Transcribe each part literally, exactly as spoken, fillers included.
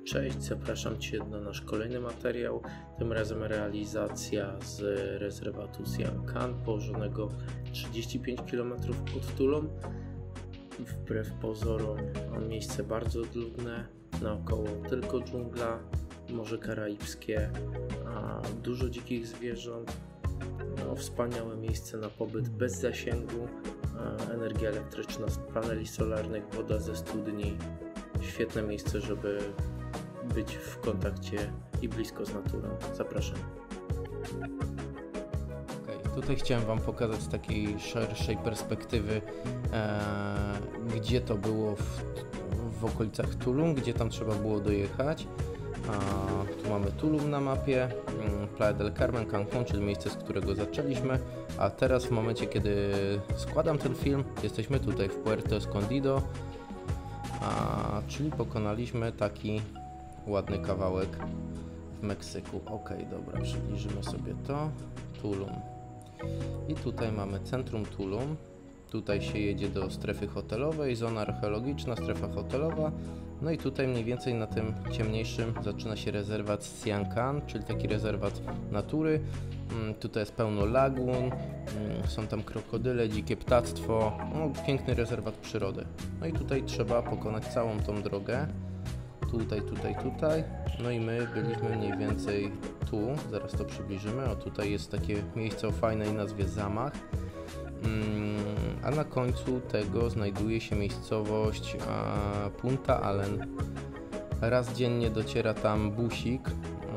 Cześć, zapraszam Cię na nasz kolejny materiał, tym razem realizacja z rezerwatu Sian Ka'an, położonego trzydzieści pięć kilometrów od Tulum. Wbrew pozorom miejsce bardzo odludne, naokoło tylko dżungla, Morze Karaibskie, a dużo dzikich zwierząt, no, wspaniałe miejsce na pobyt bez zasięgu, energia elektryczna z paneli solarnych, woda ze studni, świetne miejsce, żeby być w kontakcie i blisko z naturą. Zapraszam. Okay, tutaj chciałem Wam pokazać z takiej szerszej perspektywy, e, gdzie to było w, w okolicach Tulum, gdzie tam trzeba było dojechać. A, tu mamy Tulum na mapie, Playa del Carmen, Cancún, czyli miejsce, z którego zaczęliśmy, a teraz w momencie, kiedy składam ten film, jesteśmy tutaj w Puerto Escondido, a, czyli pokonaliśmy taki ładny kawałek w Meksyku. Ok, dobra, przybliżymy sobie to. Tulum. I tutaj mamy centrum Tulum. Tutaj się jedzie do strefy hotelowej, zona archeologiczna, strefa hotelowa. No i tutaj mniej więcej na tym ciemniejszym zaczyna się rezerwat Sian Ka'an, czyli taki rezerwat natury. Tutaj jest pełno lagun, są tam krokodyle, dzikie ptactwo, no, piękny rezerwat przyrody. No i tutaj trzeba pokonać całą tą drogę. Tutaj, tutaj, tutaj. No i my byliśmy mniej więcej tu, zaraz to przybliżymy. O, tutaj jest takie miejsce o fajnej nazwie Zamach. A na końcu tego znajduje się miejscowość Punta Allen. Raz dziennie dociera tam busik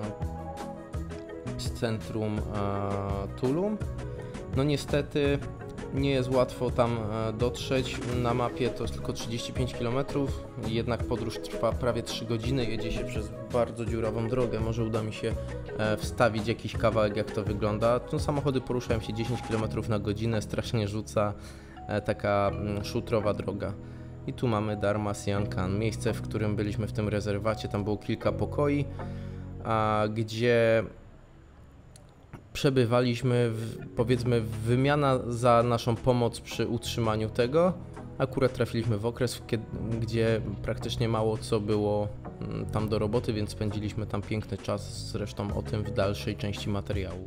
z centrum Tulum. No niestety nie jest łatwo tam dotrzeć. Na mapie to jest tylko trzydzieści pięć kilometrów, jednak podróż trwa prawie trzy godziny. Jedzie się przez bardzo dziurawą drogę. Może uda mi się wstawić jakiś kawałek, jak to wygląda. Tu samochody poruszają się dziesięć kilometrów na godzinę, strasznie rzuca taka szutrowa droga. I tu mamy Dharma Sian Ka'an, miejsce, w którym byliśmy w tym rezerwacie. Tam było kilka pokoi, a gdzie przebywaliśmy, w, powiedzmy, wymiana za naszą pomoc przy utrzymaniu tego. Akurat trafiliśmy w okres, kiedy, gdzie praktycznie mało co było tam do roboty, więc spędziliśmy tam piękny czas, zresztą o tym w dalszej części materiału.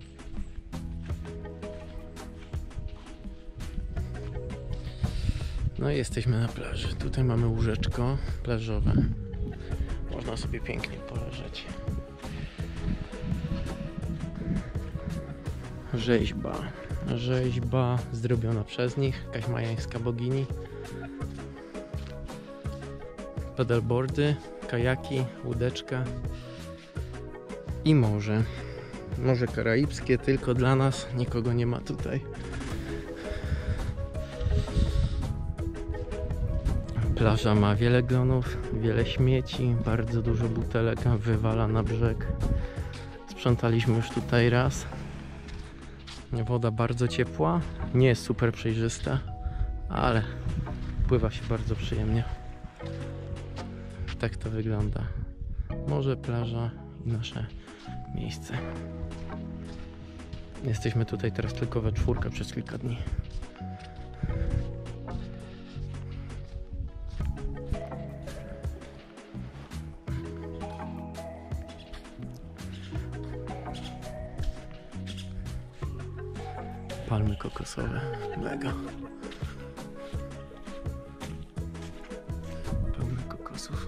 No i jesteśmy na plaży. Tutaj mamy łóżeczko plażowe. Można sobie pięknie poleżeć. Rzeźba. Rzeźba zrobiona przez nich, jakaś majańska bogini. Paddleboardy, kajaki, łódeczka i morze. Morze Karaibskie tylko dla nas, nikogo nie ma tutaj. Plaża ma wiele glonów, wiele śmieci, bardzo dużo butelek wywala na brzeg. Sprzątaliśmy już tutaj raz. Woda bardzo ciepła, nie jest super przejrzysta, ale pływa się bardzo przyjemnie. Tak to wygląda. Morze, plaża i nasze miejsce. Jesteśmy tutaj teraz tylko we czwórkę przez kilka dni. Palmy kokosowe, mega. Pełne kokosów.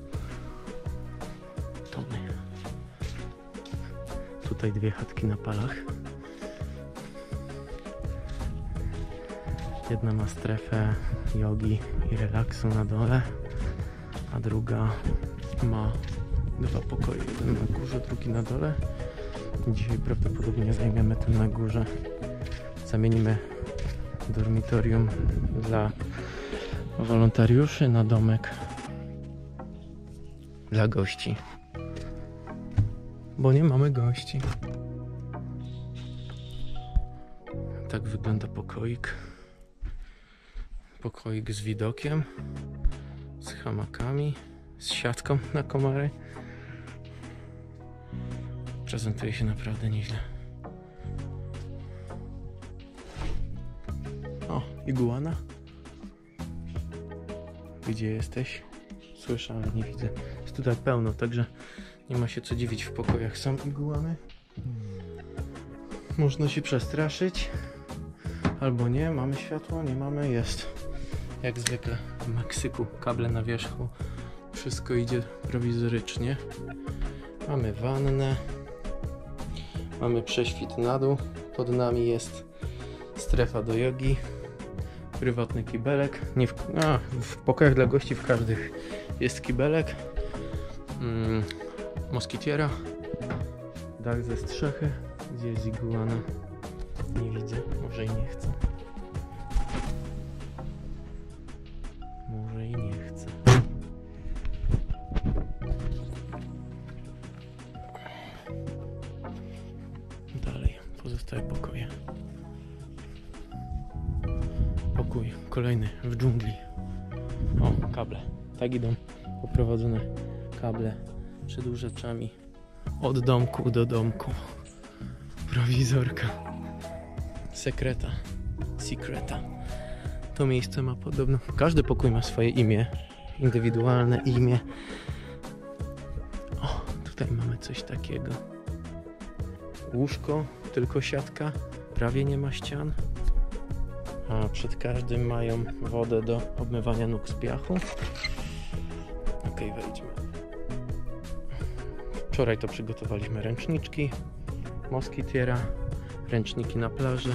Tony. Tutaj dwie chatki na palach. Jedna ma strefę jogi i relaksu na dole, a druga ma dwa pokoje. Jeden na górze, drugi na dole. Dzisiaj prawdopodobnie zajmiemy ten na górze. Zamienimy dormitorium dla wolontariuszy na domek dla gości, bo nie mamy gości. Tak wygląda pokoik. Pokoik z widokiem, z hamakami, z siatką na komary. Prezentuje się naprawdę nieźle. O, iguana. Gdzie jesteś? Słyszę, ale nie widzę. Jest tutaj pełno, także nie ma się co dziwić w pokojach. Są iguany. Można się przestraszyć. Albo nie, mamy światło, nie mamy, jest. Jak zwykle w Meksyku, kable na wierzchu. Wszystko idzie prowizorycznie. Mamy wannę. Mamy prześwit na dół. Pod nami jest strefa do jogi. Prywatny kibelek. Nie w, a, w pokojach dla gości w każdych jest kibelek. Mm, moskitiera. Dach ze strzechy. Gdzie jest iguana? Nie widzę. Może i nie chcę. Może i nie chcę. Dalej. Pozostałe pokoje. Pokój kolejny w dżungli. O, kable. Tak idą poprowadzone kable przedłużaczami od domku do domku. Prowizorka. Sekreta. Secreta. To miejsce ma podobno... Każdy pokój ma swoje imię. Indywidualne imię. O, tutaj mamy coś takiego. Łóżko, tylko siatka. Prawie nie ma ścian. A przed każdym mają wodę do obmywania nóg z piachu. Ok, wejdźmy. Wczoraj to przygotowaliśmy ręczniczki, moskitiera, ręczniki na plaży,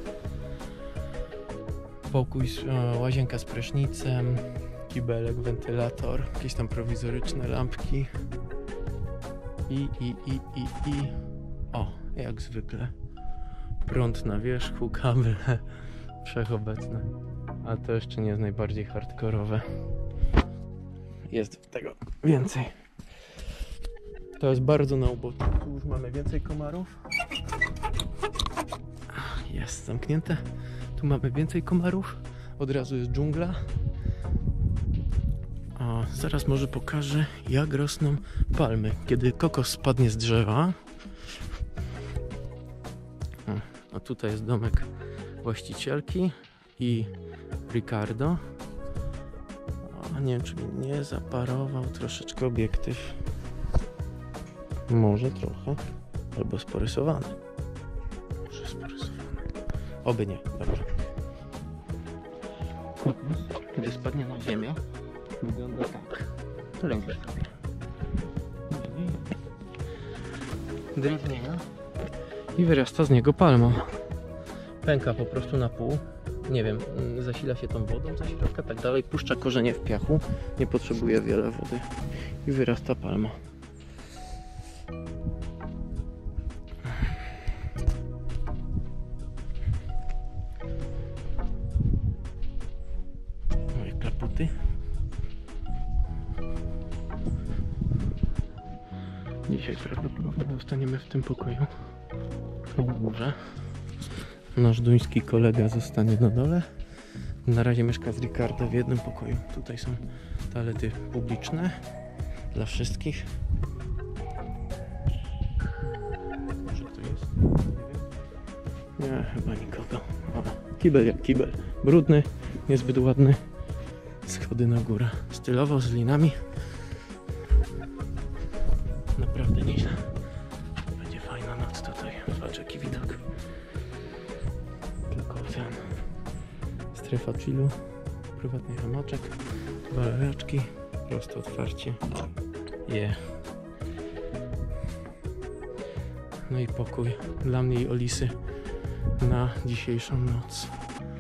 pokój, e, łazienka z prysznicem, kibelek, wentylator, jakieś tam prowizoryczne lampki i, i, i, i, i, o, jak zwykle, prąd na wierzchu, kable wszechobecne, a to jeszcze nie jest najbardziej hardkorowe. Jest tego więcej. To jest bardzo na uboczu. Tu już mamy więcej komarów. Jest zamknięte. Tu mamy więcej komarów. Od razu jest dżungla. A zaraz może pokażę, jak rosną palmy. Kiedy kokos spadnie z drzewa. A tutaj jest domek właścicielki i Ricardo. A nie wiem, czy mi nie zaparował troszeczkę obiektyw. Może trochę. Albo sporysowany. Może sporysowany. Oby nie. Dobra. Kokos, kiedy spadnie na ziemię, wygląda tak. Rękę sobie. Drewnienia. I wyrasta z niego palma. Pęka po prostu na pół. Nie wiem, zasila się tą wodą ze środka, tak dalej. Puszcza korzenie w piachu. Nie potrzebuje wiele wody. I wyrasta palma. Moje klaputy. Dzisiaj prawdopodobnie zostaniemy w tym pokoju. W górze. Nasz duński kolega zostanie na dole. Na razie mieszka z Ricardo w jednym pokoju. Tutaj są toalety publiczne dla wszystkich. Może to jest? Nie wiem. Nie, chyba nikogo. O, kibel jak kibel. Brudny, niezbyt ładny. Schody na górę. Stylowo, z linami. Naprawdę nieźle. Będzie fajna noc tutaj. Zobacz jaki widok. Tylko ocean. Strefa chillu. Prywatny hamaczek. Dwa leżaczki. Proste otwarcie. Yeah. No i pokój dla mnie i Olisy na dzisiejszą noc.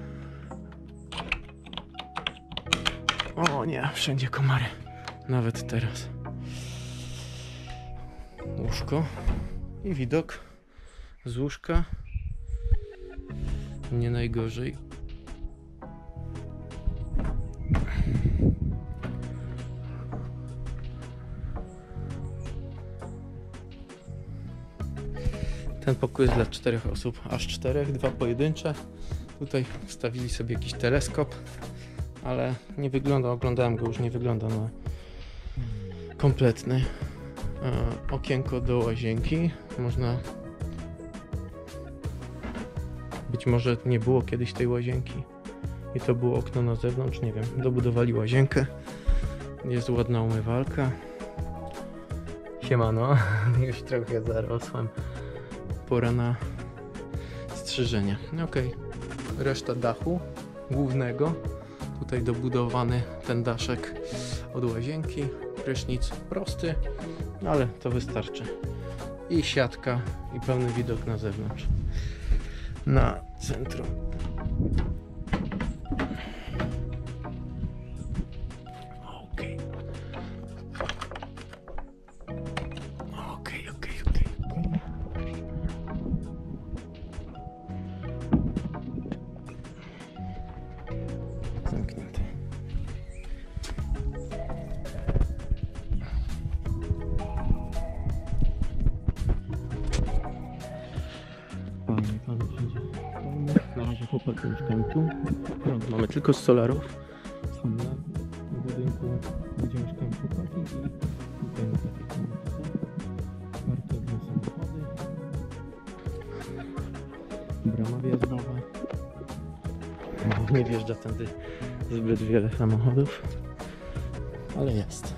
O nie, wszędzie komary. Nawet teraz. Łóżko i widok z łóżka. Nie najgorzej. Ten pokój jest dla czterech osób, aż czterech, dwa pojedyncze. Tutaj wstawili sobie jakiś teleskop, ale nie wygląda, oglądałem go już, nie wygląda na kompletny. E, okienko do łazienki, można... Być może nie było kiedyś tej łazienki i to było okno na zewnątrz, nie wiem, dobudowali łazienkę. Jest ładna umywalka. Siemano, już trochę zarosłem. Pora na strzyżenie. Okej, okay. Reszta dachu głównego. Tutaj dobudowany ten daszek od łazienki. Prysznic prosty, ale to wystarczy. I siatka, i pełny widok na zewnątrz. Na centrum. Okej. Okej, okej, okej. Zamknięte. Na razie chłopaki mieszkają tu. Prąd mamy tylko z solarów. Są na budynku, gdzie mieszkają chłopaki, i tutaj na takie samochody. Parkowne samochody. Brama wjazdowa. Nie wjeżdża tędy zbyt wiele samochodów, ale jest.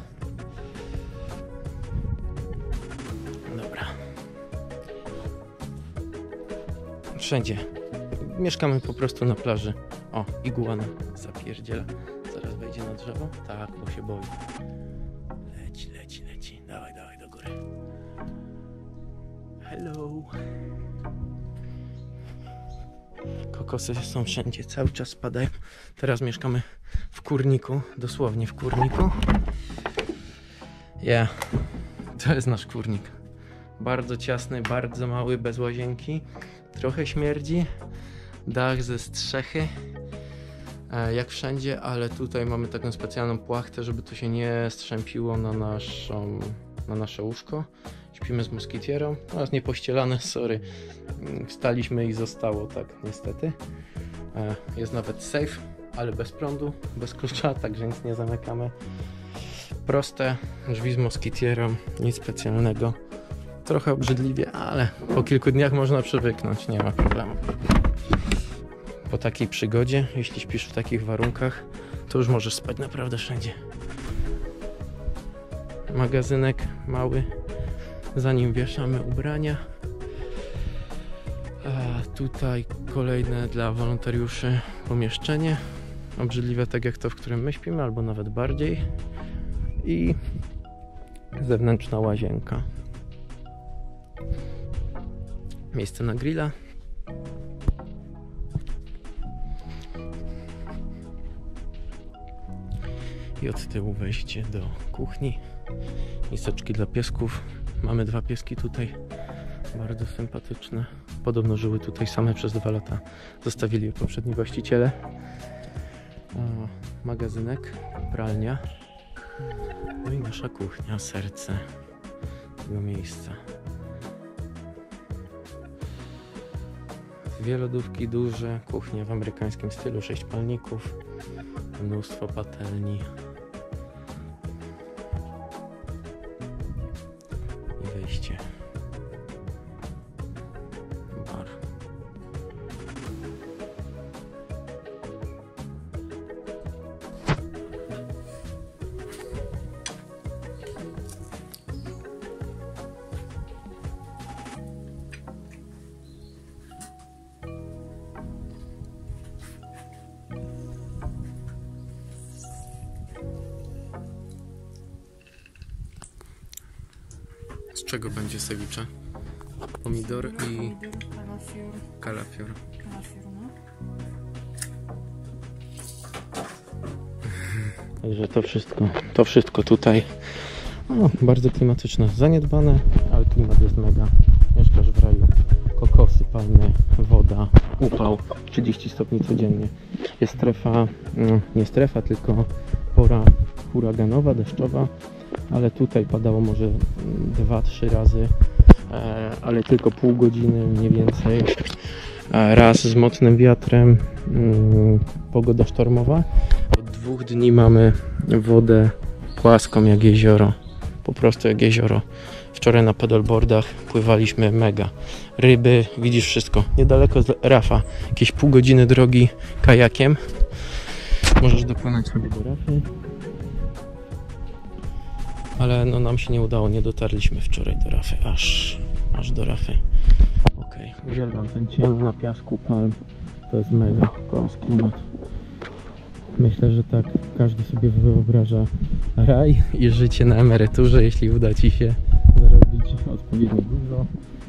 Dobra. Wszędzie. Mieszkamy po prostu na plaży. O, iguana zapierdziela. Zaraz wejdzie na drzewo. Tak, bo się boi. Leci, leci, leci. Dawaj, dawaj do góry. Hello. Kokosy są wszędzie, cały czas spadają. Teraz mieszkamy w kurniku, dosłownie w kurniku. Ja, yeah. To jest nasz kurnik. Bardzo ciasny, bardzo mały, bez łazienki. Trochę śmierdzi. Dach ze strzechy, jak wszędzie, ale tutaj mamy taką specjalną płachtę, żeby to się nie strzępiło na, naszą, na nasze łóżko. Śpimy z moskitierą, no jest niepościelane, sorry, wstaliśmy i zostało tak niestety. Jest nawet safe, ale bez prądu, bez klucza, także nic nie zamykamy. Proste drzwi z moskitierą, nic specjalnego. Trochę obrzydliwie, ale po kilku dniach można przywyknąć, nie ma problemu. Po takiej przygodzie, jeśli śpisz w takich warunkach, to już możesz spać naprawdę wszędzie. Magazynek mały, za nim wieszamy ubrania. A tutaj kolejne dla wolontariuszy pomieszczenie. Obrzydliwe tak jak to, w którym my śpimy, albo nawet bardziej. I zewnętrzna łazienka. Miejsce na grilla. I od tyłu wejście do kuchni. Miseczki dla piesków. Mamy dwa pieski tutaj. Bardzo sympatyczne. Podobno żyły tutaj same przez dwa lata. Zostawili je poprzedni właściciele. O, magazynek, pralnia. No i nasza kuchnia, serce tego miejsca. Dwie lodówki duże, kuchnia w amerykańskim stylu, sześć palników, mnóstwo patelni i wejście. Bar. Z czego będzie ceviche? Pomidor i kalafior. Kalafior. Kalafior, no. Także to wszystko, to wszystko tutaj. No, bardzo klimatyczne, zaniedbane, ale klimat jest mega. Mieszkasz w raju. Kokosy, palmy, woda, upał, trzydzieści stopni codziennie. Jest strefa, no, nie strefa, tylko pora huraganowa, deszczowa, ale tutaj padało może dwa trzy razy, e, ale tylko pół godziny, mniej więcej. E, raz z mocnym wiatrem, mm, pogoda sztormowa. Od dwóch dni mamy wodę płaską jak jezioro, po prostu jak jezioro. Wczoraj na paddleboardach pływaliśmy mega. Ryby, widzisz wszystko. Niedaleko z Rafa, jakieś pół godziny drogi kajakiem. Możesz dopłynąć sobie do Rafy. ale no nam się nie udało, nie dotarliśmy wczoraj do rafy, aż, aż do rafy. Okej, okay. Uwielbiam ten cień na piasku palm, to jest mega polski klimat. Myślę, że tak każdy sobie wyobraża raj i życie na emeryturze, jeśli uda Ci się zarobić odpowiednio dużo.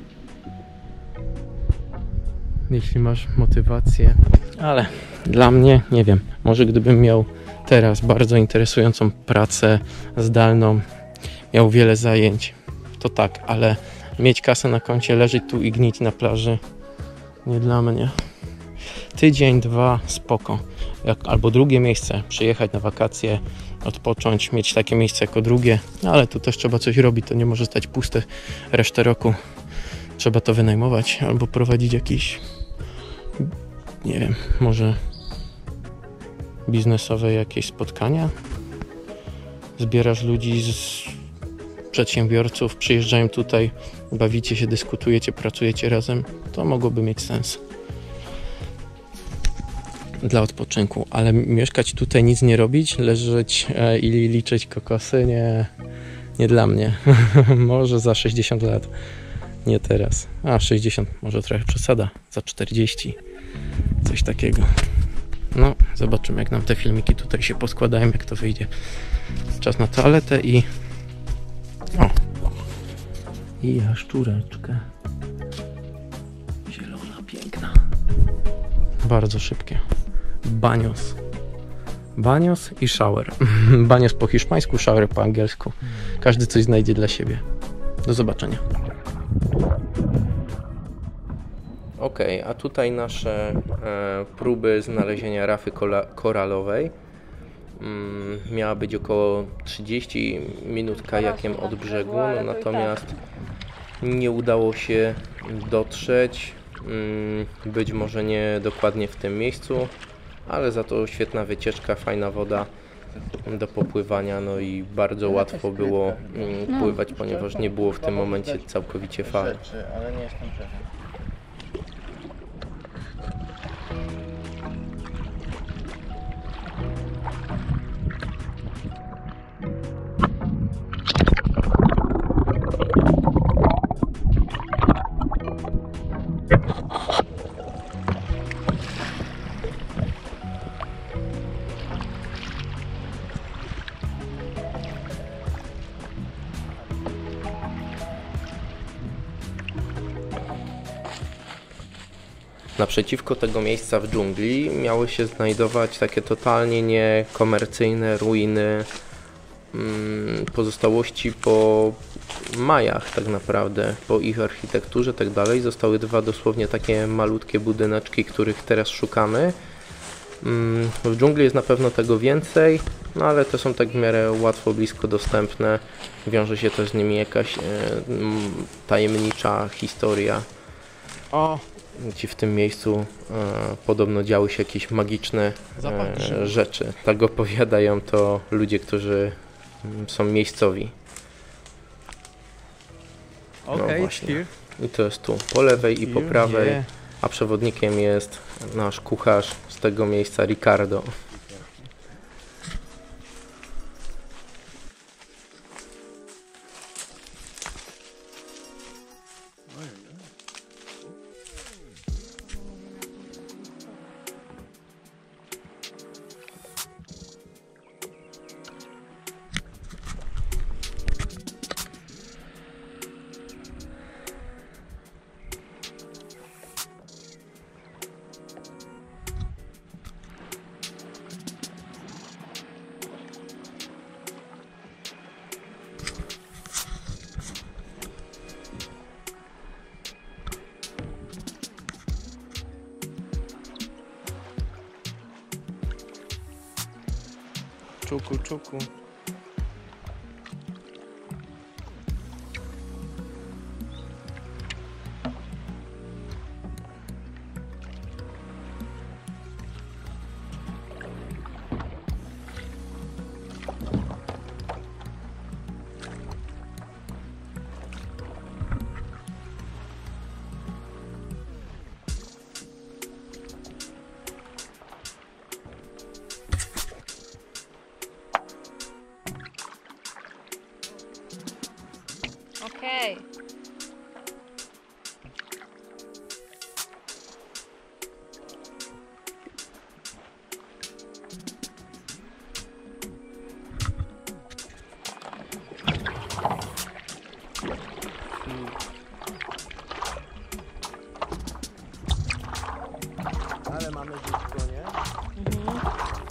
Jeśli masz motywację, ale dla mnie, nie wiem, może gdybym miał teraz bardzo interesującą pracę zdalną, miał wiele zajęć, to tak, ale mieć kasę na koncie, leżeć tu i gnić na plaży, nie dla mnie. Tydzień, dwa, spoko. Jak, albo drugie miejsce, przyjechać na wakacje, odpocząć, mieć takie miejsce jako drugie, ale tu też trzeba coś robić, to nie może stać puste resztę roku. Trzeba to wynajmować albo prowadzić jakieś, nie wiem, może biznesowe jakieś spotkania. Zbierasz ludzi z przedsiębiorców, przyjeżdżają tutaj, bawicie się, dyskutujecie, pracujecie razem. To mogłoby mieć sens dla odpoczynku, ale mieszkać tutaj, nic nie robić, leżeć e, i liczyć kokosy, nie, nie dla mnie. Może za sześćdziesiąt lat, nie teraz. A sześćdziesiąt, może trochę przesada, za czterdzieści, coś takiego. No, zobaczymy, jak nam te filmiki tutaj się poskładają, jak to wyjdzie. Czas na toaletę i... O! I jaszczureczkę. Zielona, piękna. Bardzo szybkie. Banios. Banios i shower. Banios po hiszpańsku, shower po angielsku. Każdy coś znajdzie dla siebie. Do zobaczenia. Ok, a tutaj nasze e, próby znalezienia rafy koralowej. Mm, miała być około trzydzieści minut kajakiem od brzegu, no, natomiast nie udało się dotrzeć. Mm, być może nie dokładnie w tym miejscu, ale za to świetna wycieczka, fajna woda do popływania, no i bardzo łatwo było mm, pływać, ponieważ nie było w tym momencie całkowicie fal. Ale nie jestem pewien. Naprzeciwko tego miejsca w dżungli miały się znajdować takie totalnie niekomercyjne ruiny, mm, pozostałości po Majach tak naprawdę, po ich architekturze tak dalej. Zostały dwa dosłownie takie malutkie budyneczki, których teraz szukamy. Mm, w dżungli jest na pewno tego więcej, no ale te są tak w miarę łatwo, blisko dostępne. Wiąże się też z nimi jakaś e, tajemnicza historia. O! Ci w tym miejscu e, podobno działy się jakieś magiczne e, rzeczy. Tak opowiadają to ludzie, którzy m, są miejscowi. No właśnie. I to jest tu po lewej i po prawej, a przewodnikiem jest nasz kucharz z tego miejsca, Ricardo. Czuku, czuku. Okej. Ale mamy dziecko, nie? Mhm.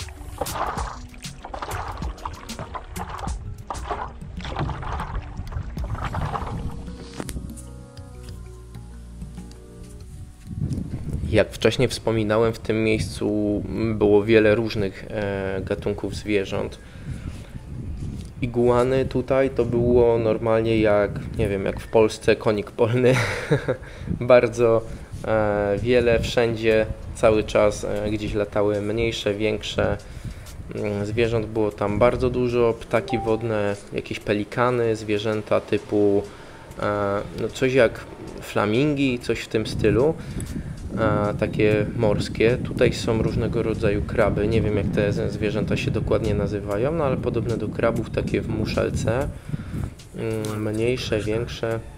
Jak wcześniej wspominałem, w tym miejscu było wiele różnych e, gatunków zwierząt. Iguany tutaj to było normalnie jak, nie wiem, jak w Polsce konik polny. Bardzo e, wiele, wszędzie, cały czas e, gdzieś latały mniejsze, większe. Mm, Zwierząt było tam bardzo dużo, ptaki wodne, jakieś pelikany, zwierzęta typu e, no coś jak flamingi, coś w tym stylu. A, takie morskie. Tutaj są różnego rodzaju kraby. Nie wiem, jak te zwierzęta się dokładnie nazywają, no ale podobne do krabów, takie w muszelce. Mm, Mniejsze, większe. E,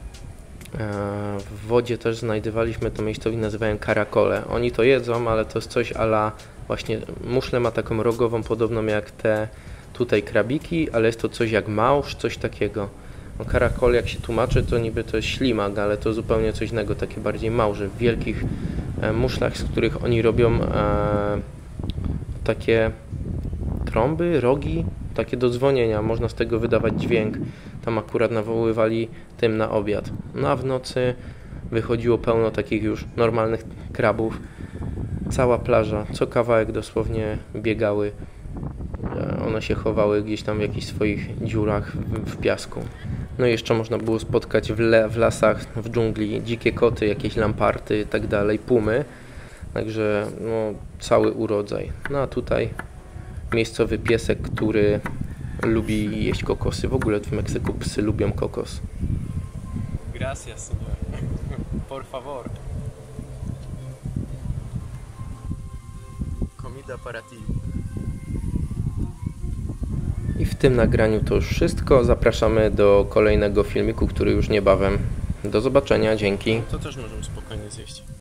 W wodzie też znajdowaliśmy, to miejscowi nazywają karakole. Oni to jedzą, ale to jest coś a la właśnie muszle ma taką rogową, podobną jak te tutaj krabiki, ale jest to coś jak małż, coś takiego. No, karakol, jak się tłumaczy, to niby to jest ślimak, ale to zupełnie coś innego, takie bardziej małże, w wielkich e, muszlach, z których oni robią e, takie trąby, rogi, takie do dzwonienia, można z tego wydawać dźwięk. Tam akurat nawoływali tym na obiad. No a w nocy wychodziło pełno takich już normalnych krabów. Cała plaża, co kawałek dosłownie biegały. E, One się chowały gdzieś tam w jakichś swoich dziurach w, w piasku. No i jeszcze można było spotkać w, le, w lasach, w dżungli dzikie koty, jakieś lamparty i tak dalej, pumy. Także no, cały urodzaj. No a tutaj miejscowy piesek, który lubi jeść kokosy. W ogóle w Meksyku psy lubią kokos. Gracias, señor. Por favor. Comida para ti. I w tym nagraniu to już wszystko. Zapraszamy do kolejnego filmiku, który już niebawem. Do zobaczenia, dzięki. To też możemy spokojnie zjeść.